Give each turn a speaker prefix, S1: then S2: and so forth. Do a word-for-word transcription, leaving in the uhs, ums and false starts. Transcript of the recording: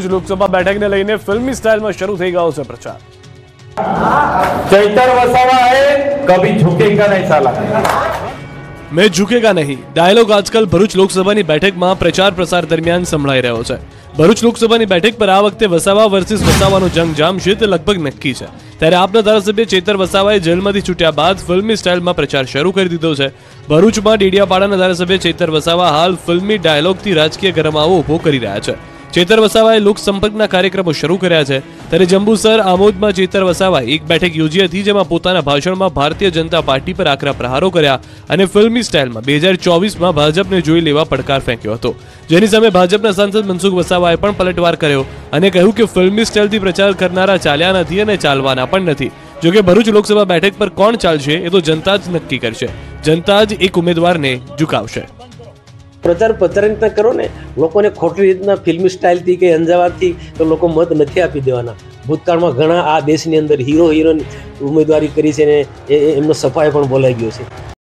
S1: લોકસભા બેઠકને લઈને ફિલ્મી સ્ટાઇલમાં શરૂ થઈ ગયો છે પ્રચાર।
S2: चैतर वसावा है, कभी झुकेगा नहीं साला।
S1: मैं झुकेगा नहीं डायलॉग आजकल भरूच लोकसभाની બેઠકમાં પ્રચાર પ્રસાર દરમિયાન સંભળાઈ રહ્યો છે। ભરૂચ લોકસભાની બેઠક પર આ વખતે વસાવા વર્સિસ વસાવાનો જંગ જામશે તે લગભગ નક્કી છે। ત્યારે આપના ધારાસભ્ય ચેતર વસાવાએ જેલમાંથી છૂટ્યા બાદ ફિલ્મી સ્ટાઇલમાં પ્રચાર શરૂ કરી દીધો છે। ભરૂચમાં ડેડિયાપાડાના ધારાસભ્ય ચેતર વસાવા હાલ ફિલ્મી ડાયલોગથી રાજકીય ગરમાવો ઉભો કરી રહ્યા છે। ચેતર વસાવાએ લોકસંપર્કના કાર્યક્રમો શરૂ કર્યા છે। ત્યારે જંબુસર આમોદમાં ચેતર વસાવાએ એક બેઠક યોજી હતી, જેમાં પોતાના ભાષણમાં ભારતીય જનતા પાર્ટી પર આકરા પ્રહારો કર્યા અને ફિલ્મી સ્ટાઇલમાં બે હજાર ચોવીસમાં ભાજપને જોઈ લેવા પડકાર ફેંક્યો હતો, જેની સામે ભાજપના સાંસદ મનસુખ વસાવાએ પણ પલટવાર કર્યો અને કહ્યું કે ફિલ્મી સ્ટાઇલથી પ્રચાર કરનારા ચાલ્યા નથી અને ચાલવાના પણ નથી। જોકે ભરૂચ લોકસભા બેઠક પર કોણ ચાલશે એ તો જનતા જ નક્કી કરશે। જનતા જ એક ઉમેદવારને ઝુકાવશે।
S3: પ્રચાર પ્રચાર રીતના કરો ને, લોકોને ખોટી રીતના ફિલ્મી સ્ટાઇલથી કે અંજાવાથી તો લોકો મત નથી આપી દેવાના। ભૂતકાળમાં ઘણા આ દેશની અંદર હીરો હિરોઈન ઉમેદવારી કરી છે ને એમનો સફાઈ પણ બોલાઈ ગયો છે।